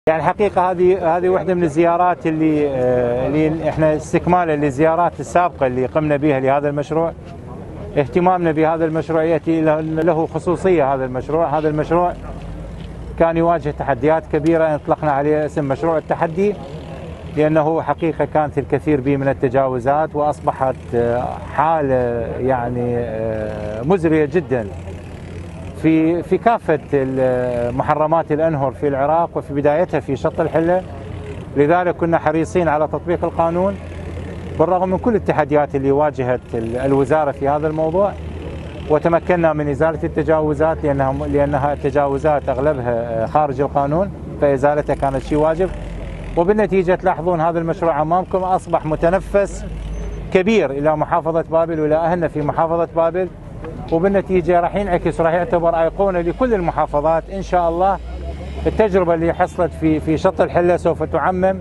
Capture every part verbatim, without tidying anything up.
يعني الحقيقة هذه هذه واحدة من الزيارات اللي اللي احنا استكمالا للزيارات السابقة اللي قمنا بها لهذا المشروع. اهتمامنا بهذا المشروع يأتي له خصوصية. هذا المشروع هذا المشروع كان يواجه تحديات كبيرة، اطلقنا عليه اسم مشروع التحدي لأنه حقيقة كانت الكثير به من التجاوزات، وأصبحت حالة يعني مزرية جدا في في كافة محرمات الأنهر في العراق وفي بدايتها في شط الحلة. لذلك كنا حريصين على تطبيق القانون بالرغم من كل التحديات اللي واجهت الوزارة في هذا الموضوع، وتمكنا من إزالة التجاوزات لأنها لأنها تجاوزات أغلبها خارج القانون، فإزالتها كانت شيء واجب. وبالنتيجة تلاحظون هذا المشروع أمامكم أصبح متنفس كبير إلى محافظة بابل وإلى أهلنا في محافظة بابل، وبالنتيجة راح ينعكس وراح يعتبر أيقونة لكل المحافظات إن شاء الله. التجربة اللي حصلت في في شط الحلة سوف تعمم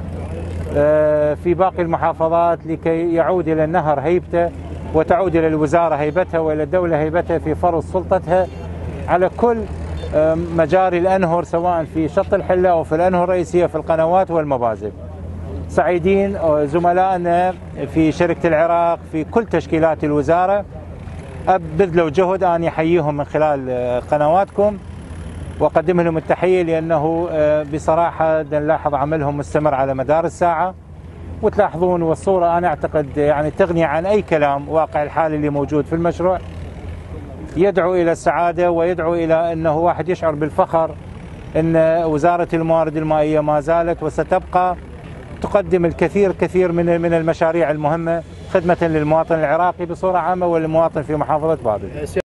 في باقي المحافظات لكي يعود إلى النهر هيبته، وتعود إلى الوزارة هيبتها، وإلى الدولة هيبتها في فرض سلطتها على كل مجاري الأنهر سواء في شط الحلة أو في الأنهر الرئيسية في القنوات والمبازل. سعيدين زملائنا في شركة العراق في كل تشكيلات الوزارة بذلوا جهد، أن يحييهم من خلال قنواتكم وأقدم لهم التحية، لأنه بصراحة نلاحظ عملهم مستمر على مدار الساعة. وتلاحظون والصورة أنا أعتقد يعني تغني عن أي كلام واقع الحال اللي موجود في المشروع، يدعو إلى السعادة ويدعو إلى أنه واحد يشعر بالفخر أن وزارة الموارد المائية ما زالت وستبقى تقدم الكثير كثير من من المشاريع المهمة خدمة للمواطن العراقي بصورة عامة والمواطن في محافظة بابل.